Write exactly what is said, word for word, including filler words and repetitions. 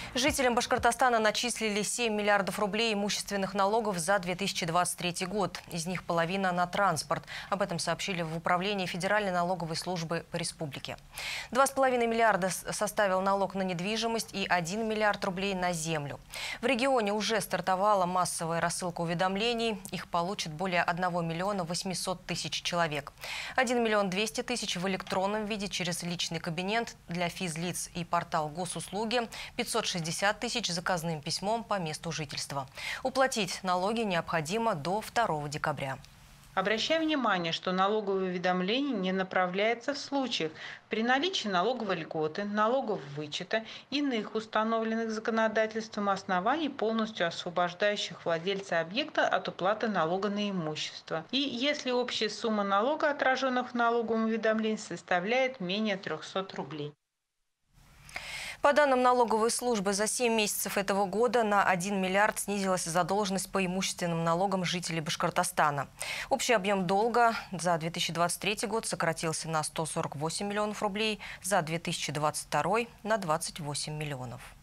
Жителям Башкортостана начислили семь миллиардов рублей имущественных налогов за две тысячи двадцать третий год. Из них половина на транспорт. Об этом сообщили в Управлении Федеральной налоговой службы по республике. два с половиной миллиарда составил налог на недвижимость и один миллиард рублей на землю. В регионе уже стартовала массовая рассылка уведомлений. Их получат более одного миллиона восьмисот тысяч человек. один миллион двести тысяч в электронном виде через личный кабинет для физлиц и портал госуслуги, пятьсот шестьдесят тысяч заказным письмом по месту жительства. Уплатить налоги необходимо до второго декабря. Обращаем внимание, что налоговое уведомление не направляется в случаях при наличии налоговой льготы, налогов вычета, иных установленных законодательством оснований, полностью освобождающих владельца объекта от уплаты налога на имущество. И если общая сумма налога, отраженных в налоговом уведомлении, составляет менее трёхсот рублей. По данным налоговой службы, за семь месяцев этого года на один миллиард снизилась задолженность по имущественным налогам жителей Башкортостана. Общий объем долга за две тысячи двадцать третий год сократился на сто сорок восемь миллионов рублей, за две тысячи двадцать второй – на двадцать восемь миллионов.